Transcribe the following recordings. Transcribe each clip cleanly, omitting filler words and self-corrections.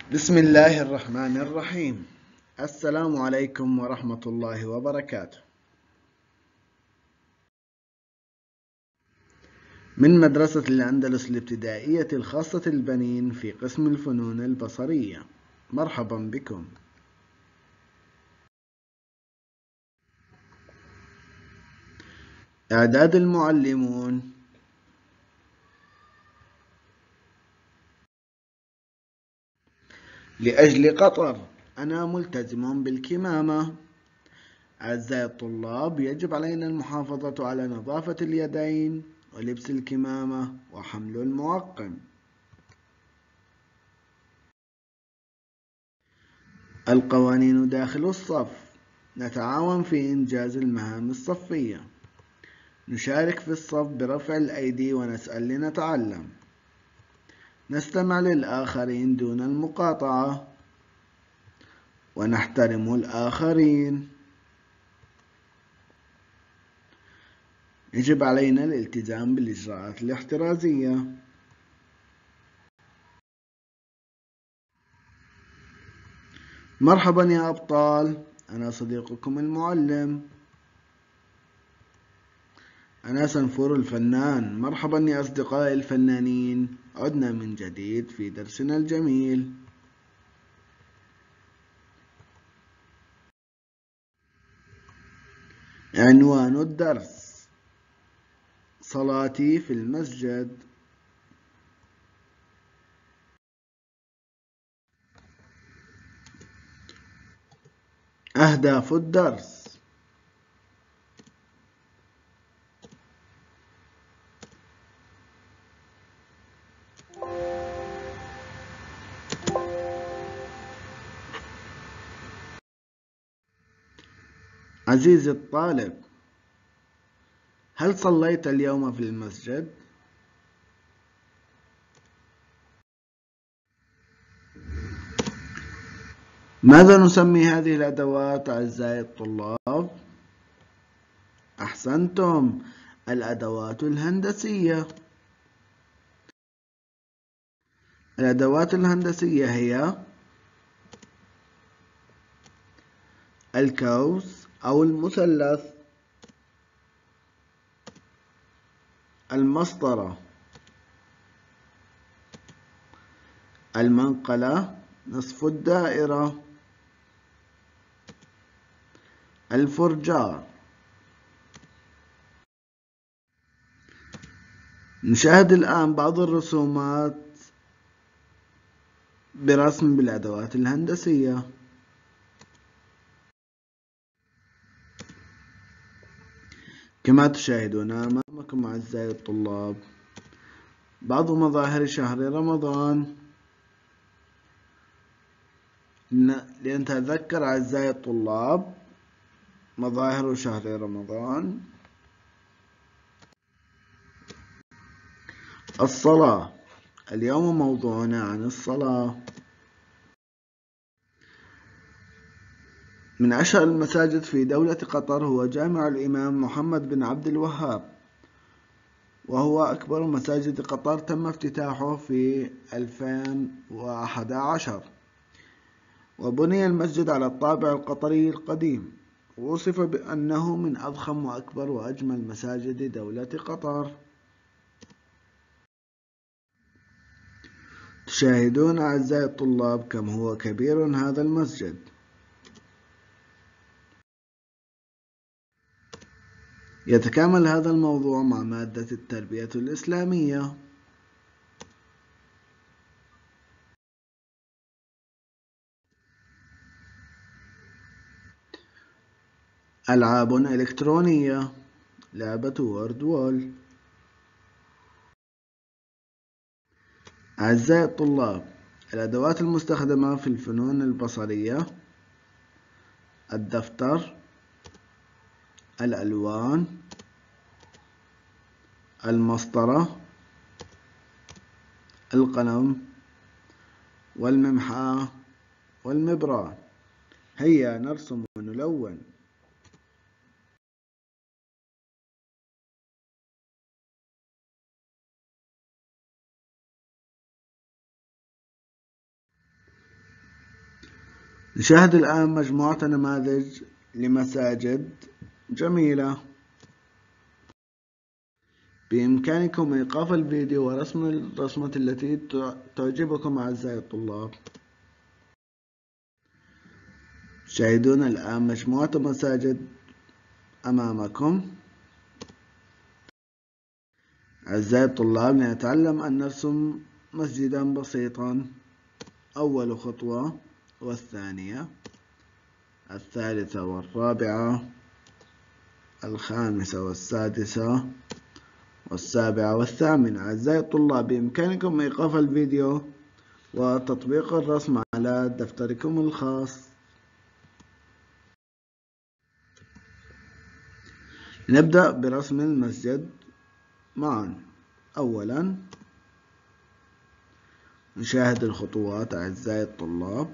بسم الله الرحمن الرحيم. السلام عليكم ورحمة الله وبركاته. من مدرسة الأندلس الابتدائية الخاصة البنين في قسم الفنون البصرية، مرحبا بكم. إعداد المعلمون: لأجل قطر أنا ملتزم بالكمامة. أعزائي الطلاب، يجب علينا المحافظة على نظافة اليدين ولبس الكمامة وحمل المعقم. القوانين داخل الصف: نتعاون في إنجاز المهام الصفية، نشارك في الصف برفع الأيدي ونسأل لنتعلم، نستمع للآخرين دون المقاطعة، ونحترم الآخرين. يجب علينا الالتزام بالإجراءات الاحترازية. مرحبا يا أبطال، أنا صديقكم المعلم، أنا سنفور الفنان. مرحبا يا أصدقائي الفنانين، عدنا من جديد في درسنا الجميل. عنوان الدرس: صلاتي في المسجد. أهداف الدرس: عزيزي الطالب، هل صليت اليوم في المسجد؟ ماذا نسمي هذه الأدوات أعزائي الطلاب؟ أحسنتم، الأدوات الهندسية. الأدوات الهندسية هي القوس أو المثلث، المسطرة، المنقلة نصف الدائرة، الفرجار. نشاهد الآن بعض الرسومات برسم بالأدوات الهندسية. كما تشاهدون أمامكم أعزائي الطلاب بعض مظاهر شهر رمضان. لنتذكر أعزائي الطلاب مظاهر شهر رمضان. الصلاة: اليوم موضوعنا عن الصلاة. من أشهر المساجد في دولة قطر هو جامع الإمام محمد بن عبد الوهاب، وهو أكبر مساجد قطر، تم افتتاحه في 2011، وبني المسجد على الطابع القطري القديم، ووصف بأنه من أضخم وأكبر وأجمل مساجد دولة قطر. تشاهدون أعزائي الطلاب كم هو كبير هذا المسجد. يتكامل هذا الموضوع مع مادة التربية الإسلامية. ألعاب إلكترونية: لعبة وورد وول. أعزائي الطلاب، الأدوات المستخدمة في الفنون البصرية: الدفتر، الألوان، المسطرة، القلم، والممحاة، والمبراد. هيا نرسم ونلون. نشاهد الآن مجموعة نماذج لمساجد جميلة. بإمكانكم إيقاف الفيديو ورسم الرسمة التي تعجبكم أعزائي الطلاب. تشاهدون الآن مجموعة مساجد أمامكم. أعزائي الطلاب، لنتعلم أن نرسم مسجدا بسيطا. أول خطوة والثانية، الثالثة والرابعة، الخامسة والسادسة والسابعة والثامنة. أعزائي الطلاب، بإمكانكم إيقاف الفيديو وتطبيق الرسم على دفتركم الخاص. نبدأ برسم المسجد معا. أولا نشاهد الخطوات أعزائي الطلاب.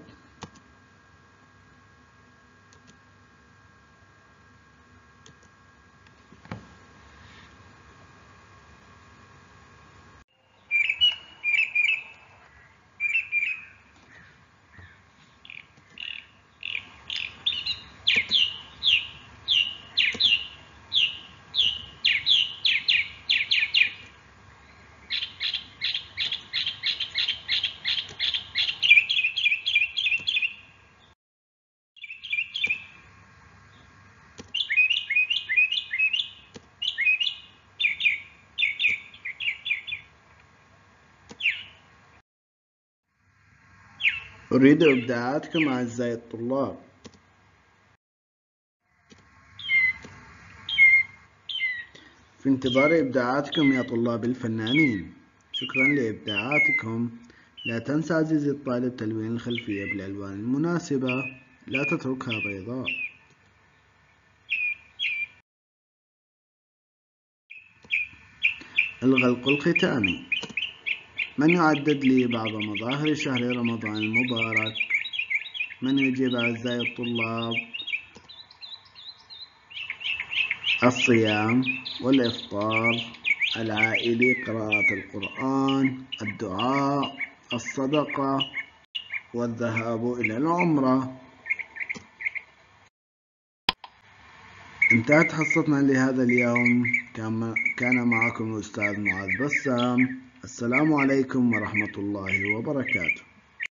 أريد إبداعاتكم أعزائي الطلاب. في انتظار إبداعاتكم يا طلاب الفنانين. شكرا لإبداعاتكم. لا تنسى عزيزي الطالب تلوين الخلفية بالألوان المناسبة، لا تتركها بيضاء. الغلق الختامي. من يعدد لي بعض مظاهر شهر رمضان المبارك؟ من يجيب أعزائي الطلاب؟ الصيام والإفطار العائلي، قراءة القرآن، الدعاء، الصدقة، والذهاب إلى العمرة. انتهت حصتنا لهذا اليوم. كان معكم الأستاذ معاذ بسام. السلام عليكم ورحمة الله وبركاته.